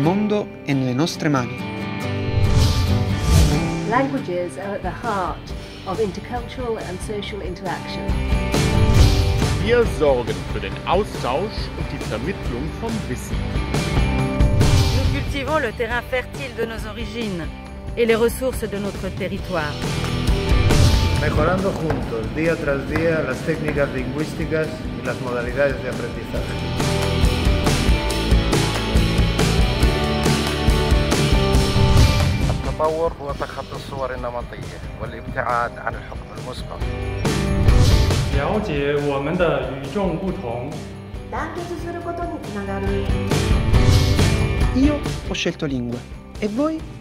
mondo è nelle nostre mani. Languages are at the heart of intercultural and social interaction. Wir sorgen für den Austausch und die Vermittlung von Wissen. Nous cultivons le terrain fertile de nos origines et les ressources de notre territoire. Mejorando juntos, día tras día, las técnicas lingüísticas y las modalidades de aprendizaje. التطور هو تخطي الصور النمطية والابتعاد عن الحكم المسبق. 了解我们的与众不同。 団結することにつながる。 Io ho scelto lingue. E voi?